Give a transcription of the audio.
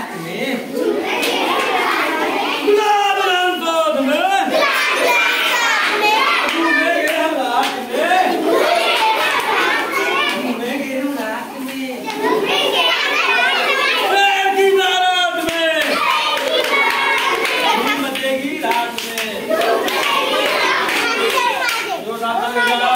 रात में गुलाब राम गोद में घूमेंगे हम रात में घूमेंगे हम रात में शेर की बारात में धूम मचेगी रात में जो रात में